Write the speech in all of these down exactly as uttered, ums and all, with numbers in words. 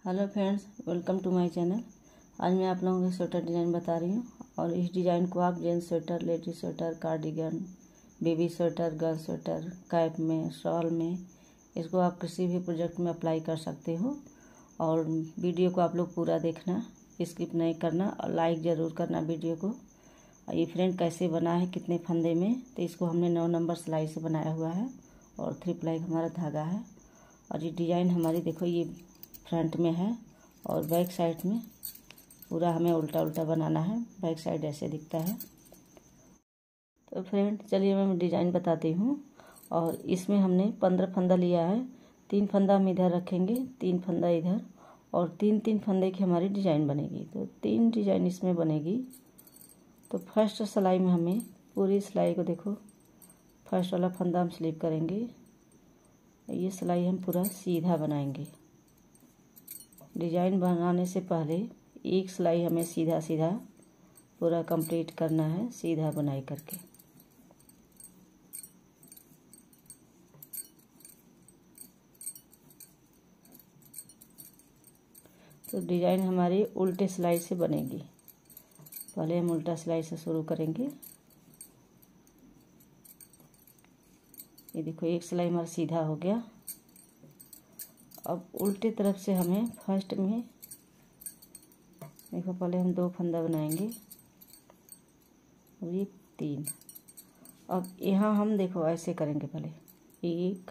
Hello friends, welcome to my channel. आज मैं आप लोगों को स्वेटर डिज़ाइन बता रही हूँ और इस डिज़ाइन को आप gents sweater, ladies sweater, cardigan, baby sweater, girl sweater, cap में, शॉल में, इसको आप किसी भी प्रोजेक्ट में अप्लाई कर सकते हो। और वीडियो को आप लोग पूरा देखना, स्किप नहीं करना और लाइक ज़रूर करना वीडियो को। ये फ्रेंड कैसे बना है, कितने फंदे में, तो इसको हमने नौ नंबर सिलाई से बनाया हुआ है और थ्री प्लाई हमारा धागा है। और ये डिज़ाइन हमारी देखो, ये फ्रंट में है और बैक साइड में पूरा हमें उल्टा उल्टा बनाना है। बैक साइड ऐसे दिखता है। तो फ्रेंड चलिए मैं डिज़ाइन बताती हूँ। और इसमें हमने पंद्रह फंदा लिया है। तीन फंदा हम इधर रखेंगे, तीन फंदा इधर, और तीन तीन फंदे की हमारी डिज़ाइन बनेगी। तो तीन डिज़ाइन इसमें बनेगी। तो फर्स्ट सिलाई में हमें पूरी सिलाई को देखो, फर्स्ट वाला फंदा हम स्लिप करेंगे। ये सिलाई हम पूरा सीधा बनाएंगे। डिज़ाइन बनाने से पहले एक सिलाई हमें सीधा सीधा पूरा कंप्लीट करना है, सीधा बुनाई करके। तो डिज़ाइन हमारी उल्टे सिलाई से बनेगी। पहले हम उल्टा सिलाई से शुरू करेंगे। ये देखो, एक सिलाई हमारा सीधा हो गया। अब उल्टे तरफ से हमें फर्स्ट में देखो, पहले हम दो फंदा बनाएंगे और ये तीन। अब यहाँ हम देखो ऐसे करेंगे, पहले एक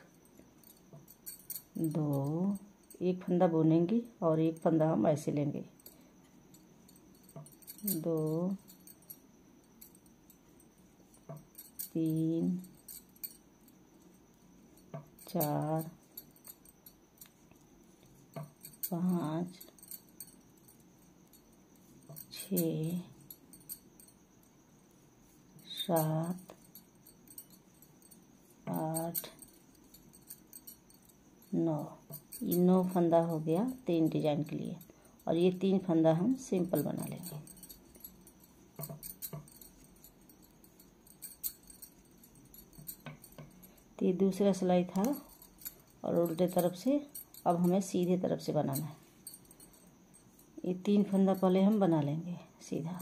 दो, एक फंदा बुनेंगे और एक फंदा हम ऐसे लेंगे, दो तीन चार पाँच छः सात आठ नौ। ये नौ फंदा हो गया तीन डिजाइन के लिए। और ये तीन फंदा हम सिंपल बना लेंगे। तो ये दूसरा सिलाई था और उल्टे तरफ से अब हमें सीधे तरफ से बनाना है। ये तीन फंदा पहले हम बना लेंगे सीधा।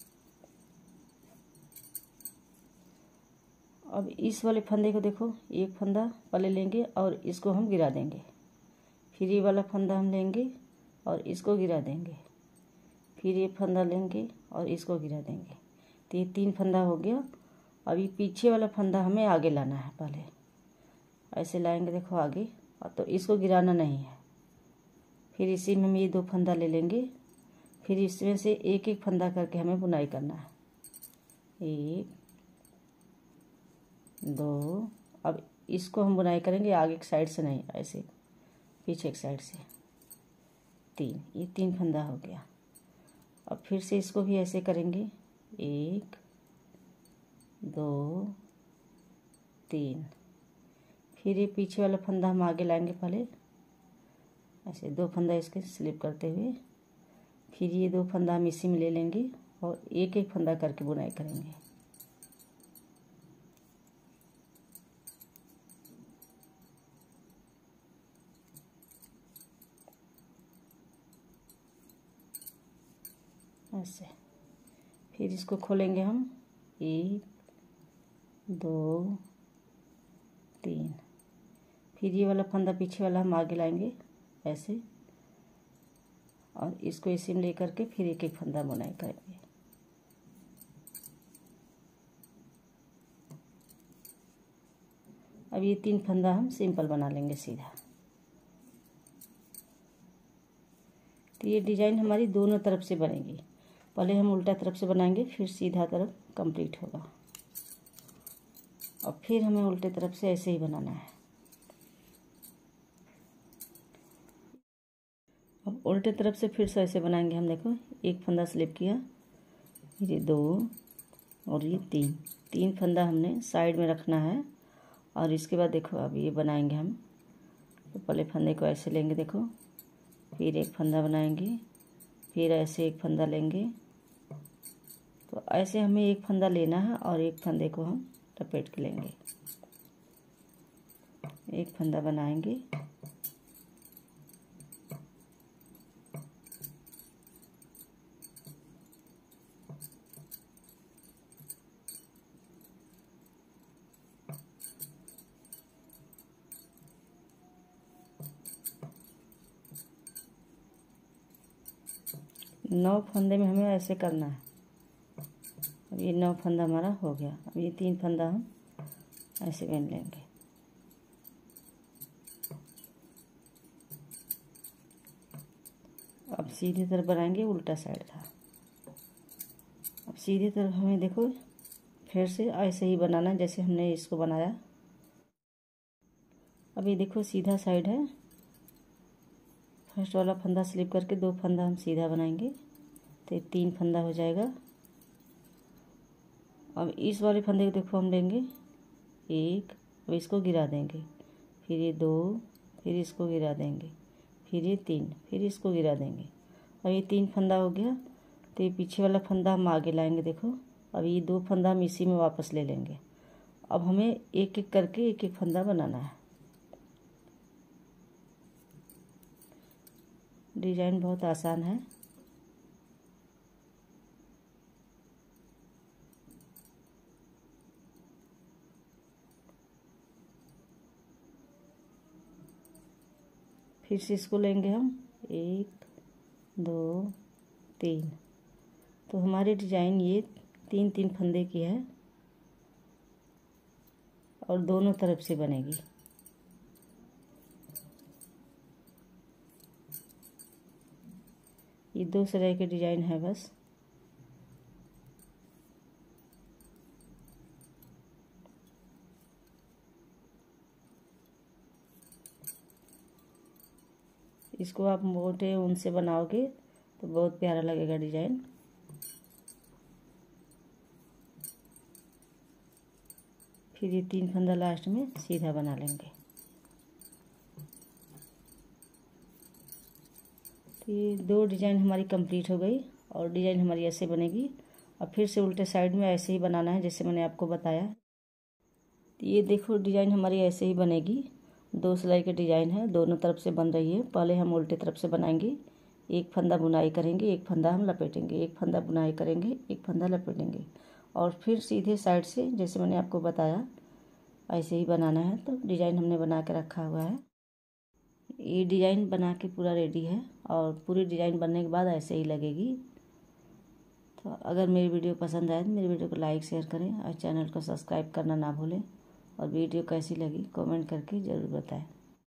अब इस वाले फंदे को देखो, एक फंदा पहले लेंगे और इसको हम गिरा देंगे। फिर ये वाला फंदा हम लेंगे और इसको गिरा देंगे। फिर ये फंदा लेंगे और इसको गिरा देंगे। तो ये तीन फंदा हो गया। अब ये पीछे वाला फंदा हमें आगे लाना है। पहले ऐसे लाएंगे, देखो आगे, और तो इसको गिराना नहीं है। फिर इसी में हम ये दो फंदा ले लेंगे। फिर इसमें से एक एक फंदा करके हमें बुनाई करना है। एक दो, अब इसको हम बुनाई करेंगे आगे की साइड से नहीं, ऐसे पीछे की साइड से। तीन, ये तीन फंदा हो गया। अब फिर से इसको भी ऐसे करेंगे, एक दो तीन। फिर ये पीछे वाला फंदा हम आगे लाएंगे, पहले ऐसे दो फंदा इसके स्लिप करते हुए। फिर ये दो फंदा हम इसी में ले लेंगे और एक एक फंदा करके बुनाई करेंगे। ऐसे। फिर इसको खोलेंगे हम, एक दो तीन। फिर ये वाला फंदा पीछे वाला हम आगे लाएंगे ऐसे, और इसको इसी में लेकर के फिर एक एक फंदा बुनाई करेंगे। अब ये तीन फंदा हम सिंपल बना लेंगे सीधा। तो ये डिज़ाइन हमारी दोनों तरफ से बनेगी। पहले हम उल्टा तरफ से बनाएंगे, फिर सीधा तरफ कंप्लीट होगा। और फिर हमें उल्टे तरफ से ऐसे ही बनाना है। अब उल्टे तरफ से फिर से ऐसे बनाएंगे हम। देखो, एक फंदा स्लिप किया, फिर ये दो और ये तीन, तीन फंदा हमने साइड में रखना है। और इसके बाद देखो, अब ये बनाएंगे हम। तो पहले फंदे को ऐसे लेंगे, देखो, फिर एक फंदा बनाएंगे, फिर ऐसे एक फंदा लेंगे। तो ऐसे हमें एक फंदा लेना है और एक फंदे को हम लपेट के लेंगे। एक फंदा बनाएंगे, नौ फंदे में हमें ऐसे करना है। अब ये नौ फंदा हमारा हो गया। अब ये तीन फंदा हम ऐसे बुन लेंगे। अब सीधी तरफ बनाएंगे, उल्टा साइड था। अब सीधी तरफ हमें देखो फिर से ऐसे ही बनाना जैसे हमने इसको बनाया। अब ये देखो सीधा साइड है। फर्स्ट वाला फंदा स्लिप करके दो फंदा हम सीधा बनाएंगे तो तीन फंदा हो जाएगा। अब इस वाले फंदे को देखो हम लेंगे एक, अब इसको गिरा देंगे, फिर ये दो, फिर इसको गिरा देंगे, फिर ये तीन, फिर इसको गिरा देंगे। अब ये तीन फंदा हो गया तो ये पीछे वाला फंदा हम आगे लाएंगे। देखो अब ये दो फंदा हम इसी में वापस ले लेंगे। अब हमें एक एक करके एक एक फंदा बनाना है। डिजाइन बहुत आसान है। फिर से इसको लेंगे हम एक, दो, तीन। तो हमारी डिजाइन ये तीन तीन फंदे की है और दोनों तरफ से बनेगी। ये दो सिलाई की डिजाइन है बस। इसको आप मोटे ऊन से बनाओगे तो बहुत प्यारा लगेगा डिजाइन। फिर ये तीन फंदा लास्ट में सीधा बना लेंगे। तो ये दो डिजाइन हमारी कंप्लीट हो गई और डिजाइन हमारी ऐसे बनेगी। अब फिर से उल्टे साइड में ऐसे ही बनाना है जैसे मैंने आपको बताया। तो ये देखो डिजाइन हमारी ऐसे ही बनेगी। दो सिलाई के डिजाइन है, दोनों तरफ से बन रही है। पहले हम उल्टे तरफ से बनाएंगे, एक फंदा बुनाई करेंगे, एक फंदा हम लपेटेंगे, एक फंदा बुनाई करेंगे, एक फंदा लपेटेंगे और फिर सीधे साइड से जैसे मैंने आपको बताया ऐसे ही बनाना है। तो डिजाइन हमने बना के रखा हुआ है। ये डिजाइन बना के पूरा रेडी है और पूरी डिजाइन बनने के बाद ऐसे ही लगेगी। तो अगर मेरी वीडियो पसंद आए तो मेरी वीडियो को लाइक शेयर करें और चैनल को सब्सक्राइब करना ना भूलें। और वीडियो कैसी लगी कमेंट करके ज़रूर बताएं।